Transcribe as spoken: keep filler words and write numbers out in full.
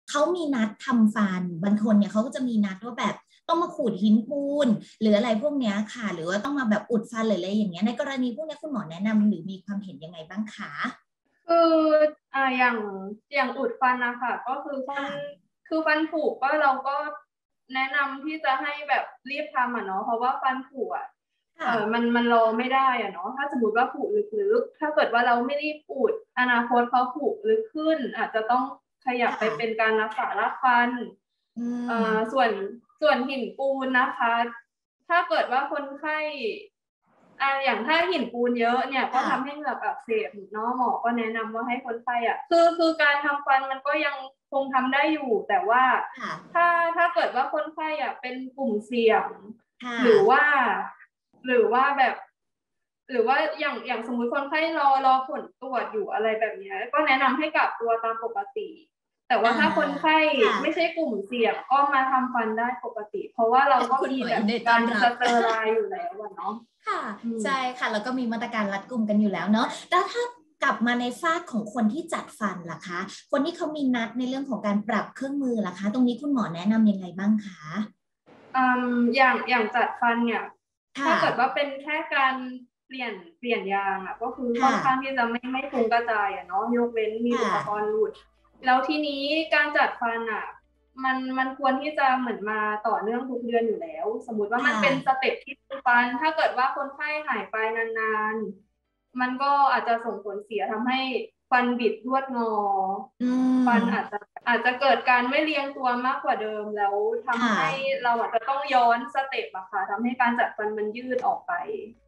เขามีนัดทำฟันบางคนเนี่ยเขาก็จะมีนัดว่าแบบต้องมาขูดหินปูนหรืออะไรพวกเนี้ยค่ะหรือว่าต้องมาแบบอุดฟันหรืออะไรอย่างเงี้ยในกรณีพวกนี้คุณหมอแนะนำหรือมีความเห็นยังไงบ้างคะคืออ่าอย่างอย่างอุดฟันนะคะก็คือฟันค่ะคือฟันผุก็เราก็แนะนำที่จะให้แบบรีบทำอ่ะเนาะเพราะว่าฟันผุอ่ะเอค่ะอมันมันรอไม่ได้อ่ะเนาะถ้าสมมติว่าผุลึกๆถ้าเกิดว่าเราไม่รีบอุดอนาคตเขาผุลึกขึ้นอาจจะต้องขยับไปเป็นค่ะการรักษารากฟันอืเอ่อมส่วนส่วนหินปูนนะคะถ้าเกิดว่าคนไข้อ่าอย่างถ้าหินปูนเยอะเนี่ยก็ค่ะทำให้เหงือกอักเสบเนาะหมอก็แนะนำว่าให้คนไข้อ่ะคือคือการทำฟันมันก็ยังคงทำได้อยู่แต่ว่าค่ะถ้าถ้าเกิดว่าคนไข้อ่ะเป็นกลุ่มเสี่ยงค่ะหรือว่าหรือว่าแบบหรือว่าอย่างอย่างสมมุติคนไข้รอรอผลตรวจอยู่อะไรแบบนี้ก็แนะนำให้กักตัวตามปกติแต่อ่าว่าถ้าคนไข้ค่ะไม่ใช่กลุ่มเสี่ยงก็มาทำฟันได้ปกติเพราะว่าเราเป็นก็มีแบบคุณหมอยินดีต้การสอนรับเตอร์ไลน์อยู่แล้วอะเนาะค่ะอืมใช่ค่ะแล้วก็มีมาตรการรัดกุมกันอยู่แล้วเนาะแล้วถ้ากลับมาในฟากของคนที่จัดฟันล่ะคะคนที่เขามีนัดในเรื่องของการปรับเครื่องมือล่ะคะตรงนี้คุณหมอแนะนำยังไงบ้างคะอืมอย่างอย่างจัดฟันเนี่ยถ้าค่ะเกิดว่าเป็นแค่การเปลี่ยนเปลี่ยนยางอ่ะก็คือค่อนค่ะข้างที่จะไม่ไม่ฟุ้งกระจายอ่ะเนาะยกเว้นมีอุปกรค่ะณ์หลุดแล้วทีนี้การจัดฟันอ่ะมันมันควรที่จะเหมือนมาต่อเนื่องทุกเดือนอยู่แล้วสมมุติว่ามันค่ะเป็นสเต็ปที่ฟันถ้าเกิดว่าคนไข้หายไปนานๆมันก็อาจจะส่งผลเสียทำให้ฟันบิดรวดงออืฟันอาจมจะอาจจะเกิดการไม่เรียงตัวมากกว่าเดิมแล้วค่ะทำให้เราอาจจะต้องย้อนสเต็ปอะค่ะทำให้การจัดฟันมันยืดออกไป